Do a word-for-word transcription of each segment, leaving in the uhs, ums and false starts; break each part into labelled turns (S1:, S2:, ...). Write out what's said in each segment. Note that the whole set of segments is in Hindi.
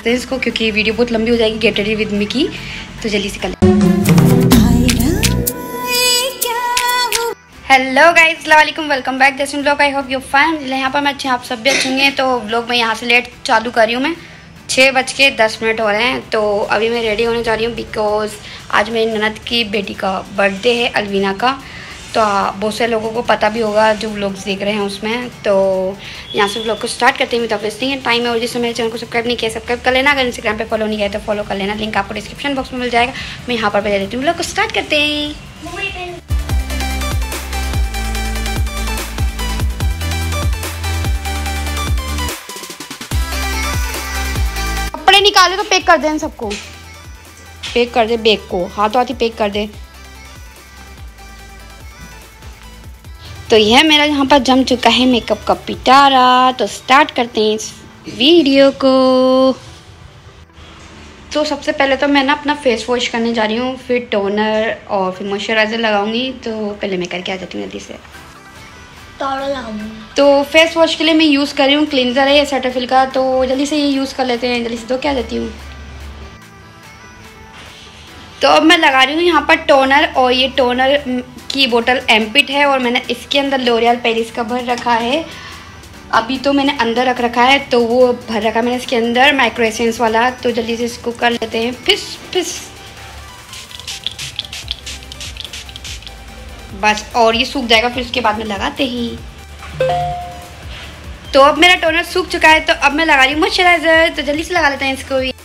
S1: लेते हैं इसको, क्योंकि वीडियो बहुत लंबी हो जाएगी गेट रेडी विद मी की, तो जल्दी से कर लेते हैं। हेलो गाइस, अस्सलाम वालेकुम, वेलकम बैक जैसे blog. I hope you fine. यहाँ पर मैं अच्छे, आप सब भी अच्छे होंगे। तो ब्लॉग मैं यहाँ से लेट चालू कर रही हूँ। मैं छः बज के दस मिनट हो रहे हैं, तो अभी मैं रेडी होने जा रही हूँ बिकॉज आज मेरी ननद की बेटी का बर्थडे है, अलवीना का। तो बहुत से लोगों को पता भी होगा जो व्लॉग्स देख रहे हैं उसमें। तो यहाँ से व्लॉग को स्टार्ट करते हैं। तो वेस्टिंग है टाइम है, और जिससे मेरे चैनल को सब्सक्राइब नहीं किया सब्सक्राइब कर लेना। अगर इंस्टाग्राम पे फॉलो नहीं किया तो फॉलो कर लेना, लिंक आपको डिस्क्रिप्शन बॉक्स में मिल जाएगा। मैं यहाँ पर भेज देती हूँ। व्लॉग को स्टार्ट करते हैं। कपड़े निकाले तो पैक कर दें, सबको पैक कर दे, बैग को हाथों हाथ ही पैक कर दे। तो यह मेरा यहाँ पर जम चुका है मेकअप का पिटारा। तो स्टार्ट करते हैं इस वीडियो को। तो सबसे पहले तो मैं ना अपना फेस वॉश करने जा रही हूँ, फिर टोनर और फिर मॉइस्चराइजर लगाऊंगी। तो पहले मैं करके आ जाती हूँ जल्दी से। तो फेस वॉश के लिए मैं यूज़ कर रही हूँ क्लींजर है ये सेटाफिल का। तो जल्दी से ये यूज़ कर लेते हैं, जल्दी से धो के आ जाती हूँ। तो अब मैं लगा रही हूँ यहाँ पर टोनर, और ये टोनर की बोतल एम्पिट है और मैंने इसके अंदर लोरियल पेरिस का भर रखा है। अभी तो मैंने अंदर रख रखा है, तो वो भर रखा मैंने इसके अंदर माइक्रो एसेंस वाला। तो जल्दी से इसको कर लेते हैं फिस फिस बस, और ये सूख जाएगा फिर उसके बाद में लगाते ही। तो अब मेरा टोनर सूख चुका है, तो अब मैं लगा रही हूँ मॉइस्चराइजर। तो जल्दी से लगा लेते हैं इसको भी।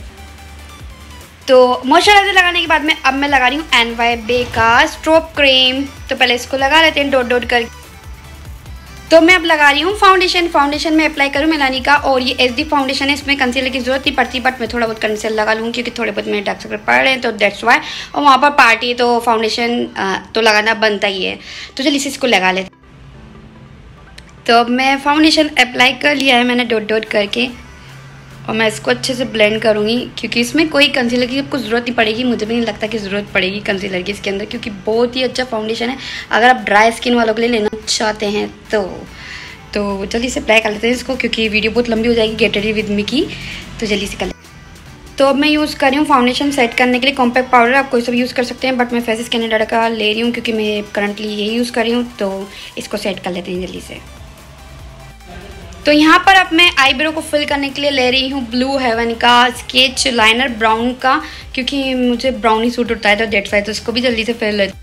S1: तो मॉइस्चराइजर लगाने के बाद में अब मैं लगा रही हूँ एन वाई बे का स्ट्रोब क्रीम। तो पहले इसको लगा लेते हैं डॉट डॉट कर। तो मैं अब लगा रही हूँ फाउंडेशन। फाउंडेशन में अप्लाई करूँ मेलानी का, और ये एच डी फाउंडेशन है, इसमें कंसीलर की जरूरत नहीं पड़ती, बट मैं थोड़ा बहुत कंसीलर लगा लूँगी क्योंकि थोड़े बहुत मेरे डार्क सर्कल पड़ रहे हैं, तो दैट्स वाई। और वहाँ पर पार्टी है तो फाउंडेशन तो लगाना बनता ही है। तो चलिए इसे इसको लगा लेते। तो अब मैं फाउंडेशन अप्लाई कर लिया है मैंने डॉट डॉट करके, और मैं इसको अच्छे से ब्लेंड करूँगी क्योंकि इसमें कोई कंसीलर की आपको ज़रूरत नहीं पड़ेगी। मुझे भी नहीं लगता कि ज़रूरत पड़ेगी कंसीलर की इसके अंदर, क्योंकि बहुत ही अच्छा फाउंडेशन है अगर आप ड्राई स्किन वालों के लिए लेना चाहते हैं तो। तो जल्दी से अप्लाई कर लेते हैं इसको, क्योंकि वीडियो बहुत लंबी हो जाएगी गेट रेडी विद मी की, तो जल्दी से कर लेते। तो अब मैं यूज़ कर रही हूँ फाउंडेशन सेट करने के लिए कॉम्पैक्ट पाउडर। आप कोई सा भी यूज़ कर सकते हैं, बट मैं फेसिस कैनेडा का ले रही हूँ क्योंकि मैं करंटली यही यूज़ कर रही हूँ। तो इसको सेट कर लेते हैं जल्दी से। तो यहाँ पर अब मैं आईब्रो को फिल करने के लिए ले रही हूँ ब्लू हेवन का स्केच लाइनर ब्राउन का, क्योंकि मुझे ब्राउन ही सूट होता है, तो डेट्स वाई। तो इसको भी जल्दी से फिल ले।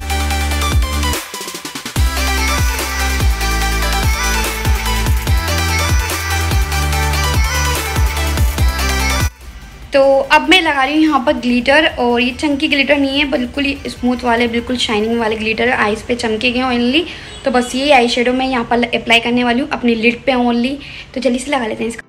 S1: तो अब मैं लगा रही हूँ यहाँ पर ग्लिटर, और ये चंकी ग्लिटर नहीं है, बिल्कुल ही स्मूथ वाले बिल्कुल शाइनिंग वाले ग्लिटर है। आईज पे चमके गए ओनली। तो बस ये आई शेडो मैं यहाँ पर अप्लाई करने वाली हूँ अपनी लिड पे ओनली। तो जल्दी से लगा लेते हैं इसको।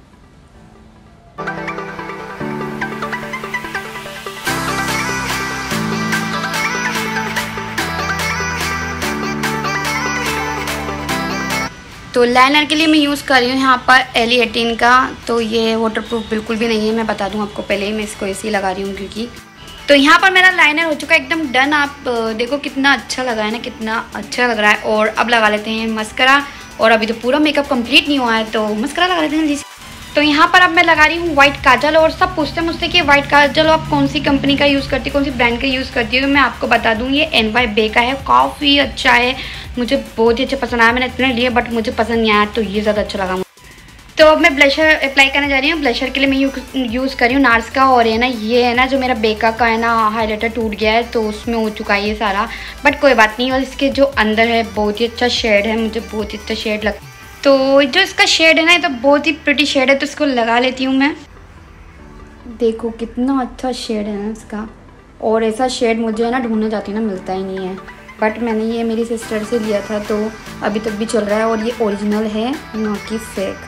S1: तो लाइनर के लिए मैं यूज़ कर रही हूँ यहाँ पर एल एटीन का। तो ये वाटरप्रूफ बिल्कुल भी नहीं है, मैं बता दूँ आपको पहले ही। मैं इसको ऐसे ही लगा रही हूँ क्योंकि। तो यहाँ पर मेरा लाइनर हो चुका है एकदम डन। आप देखो कितना अच्छा लगा है ना, कितना अच्छा लग रहा है। और अब लगा लेते हैं मस्करा, और अभी तो पूरा मेकअप कंप्लीट नहीं हुआ है, तो मस्करा लगा लेते हैं जल्दी से। तो यहाँ पर अब मैं लगा रही हूँ वाइट काजल, और सब पूछते हैं मुझसे कि वाइट काजल आप कौन सी कंपनी का यूज़ करती है, कौन सी ब्रांड का यूज़ करती है। तो मैं आपको बता दूँ ये एन वाई बे का है, काफ़ी अच्छा है, मुझे बहुत ही अच्छा पसंद आया। मैंने इतने लिए बट मुझे पसंद नहीं आया, तो ये ज़्यादा अच्छा लगा मुझे। तो अब मैं ब्लशर अप्लाई करने जा रही हूँ। ब्लशर के लिए मैं यूज़ कर रही हूँ नार्स का, और है ना ये है ना जो मेरा बेका का है ना हाइलाइटर टूट गया है, तो उसमें हो चुका है ये सारा, बट कोई बात नहीं। और इसके जो अंदर है बहुत ही अच्छा शेड है, मुझे बहुत ही अच्छा शेड लगता है। तो जो इसका शेड है ना, ये तो बहुत ही प्रिटी शेड है, तो इसको लगा लेती हूँ मैं। देखो कितना अच्छा शेड है ना इसका, और ऐसा शेड मुझे है ना ढूंढने जाती ना मिलता ही नहीं है, बट मैंने ये मेरी सिस्टर से लिया था, तो अभी तक भी चल रहा है, और ये ओरिजिनल है ना कि फेक।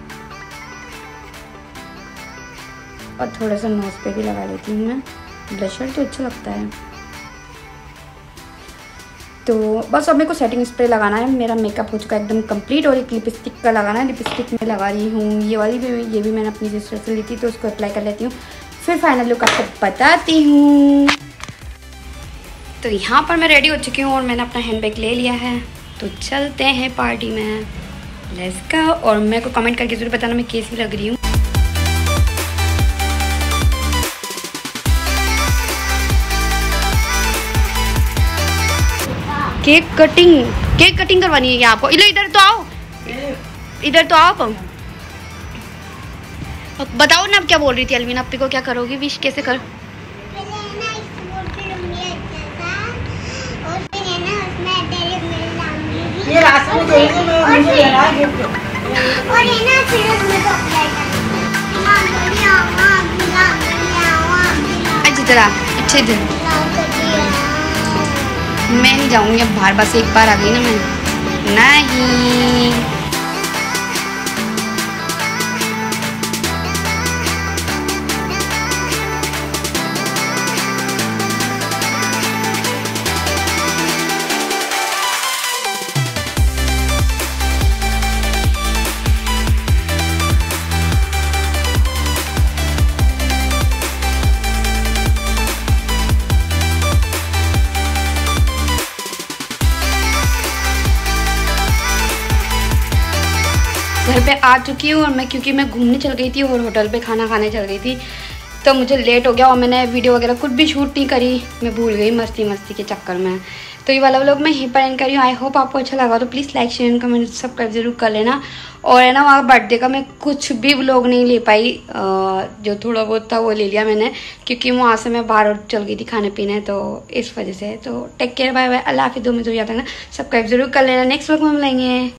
S1: और थोड़ा सा नोज पे भी लगा लेती हूँ मैं ब्लशर, तो अच्छा लगता है। तो बस अब मेरे को सेटिंग स्प्रे लगाना है। मेरा मेकअप हो चुका है एकदम कंप्लीट, और एक लिपस्टिक का लगाना है। लिपस्टिक मैं लगा रही हूँ ये वाली भी, ये भी मैंने अपनी सिस्टर से ली थी, तो उसको अप्लाई कर लेती हूँ, फिर फाइनल लुक आपको बताती हूँ। तो यहाँ पर मैं रेडी हो चुकी हूँ, और मैंने अपना हैंड बैग ले लिया है, तो चलते हैं पार्टी में। Let's go. और मेरे को कमेंट करके ज़रूर बताना मैं कैसी लग रही हूँ। केक कटिंग केक कटिंग करवानी है क्या आपको? इधर इधर तो आओ, इधर तो आओ। अब बताओ ना, अब क्या बोल रही थी अलमीना? अपी को क्या करोगी विश, कैसे कर?
S2: ये रास्ते में देंगे मैं मुझे लेना है गिफ्ट और ये ना फिर उसमें तो
S1: अच्छी तरह अच्छे दिन मैं नहीं जाऊंगी अब बाहर, बस एक बार आ गई ना मैं नहीं। घर पे आ चुकी हूँ और मैं क्योंकि मैं घूमने चल गई थी और होटल पे खाना खाने चल गई थी तो मुझे लेट हो गया और मैंने वीडियो वगैरह कुछ भी शूट नहीं करी, मैं भूल गई मस्ती मस्ती के चक्कर में। तो ये वाला व्लॉग मैं यहीं पर एंड करी हूँ। आई होप आपको अच्छा लगा, तो please like share comment subscribe जरूर कर लेना। और है ना, वहाँ बर्थडे का मैं कुछ भी व्लॉग नहीं ले पाई, जो थोड़ा बहुत था वो ले लिया मैंने क्योंकि वहाँ से मैं बाहर चल गई थी खाने पीने, तो इस वजह से। तो टेक केयर, बाय बाय, अल्लाह हाफिज़। दो में जो याद रखना, सब्सक्राइब जरूर कर लेना। नेक्स्ट व्लॉग में मिलेंगे।